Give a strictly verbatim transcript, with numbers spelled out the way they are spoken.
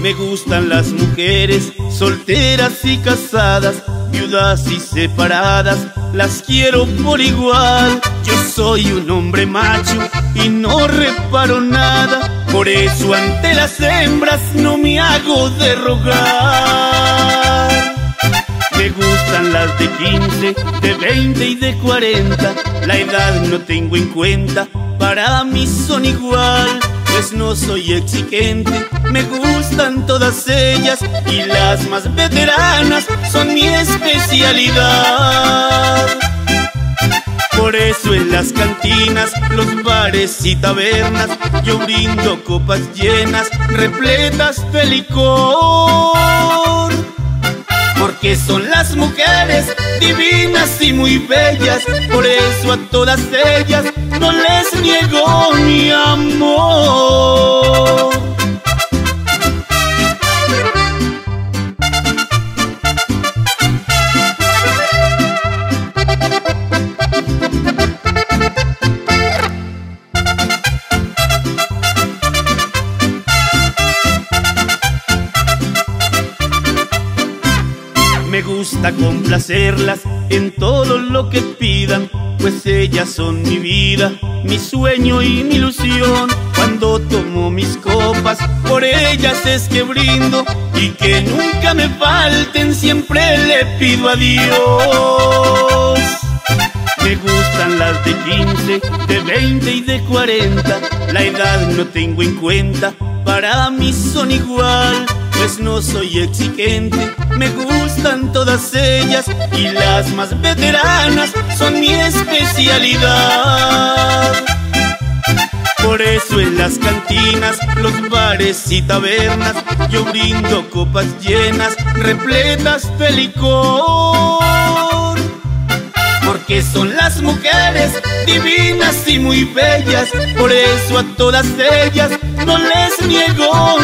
Me gustan las mujeres solteras y casadas, viudas y separadas, las quiero por igual. Yo soy un hombre macho y no reparo nada, por eso ante las hembras no me hago de rogar. Me gustan las de quince, de veinte y de cuarenta, la edad no tengo en cuenta, para mí son igual. Pues no soy exigente, me gustan todas ellas, y las más veteranas son mi especialidad. Por eso en las cantinas, los bares y tabernas, yo brindo copas llenas, repletas de licor. Porque son las mujeres divinas y muy bellas, por eso a todas ellas no les niego mi amor. Me gusta complacerlas en todo lo que pidan, pues ellas son mi vida, mi sueño y mi ilusión. Cuando tomo mis copas, por ellas es que brindo, y que nunca me falten, siempre le pido a Dios. Me gustan las de quince, de veinte y de cuarenta, la edad no tengo en cuenta, para mí son igual. Pues no soy exigente, me gustan todas ellas, y las más veteranas son mi especialidad. Por eso en las cantinas, los bares y tabernas, yo brindo copas llenas, repletas de licor. Porque son las mujeres divinas y muy bellas, por eso a todas ellas no les niego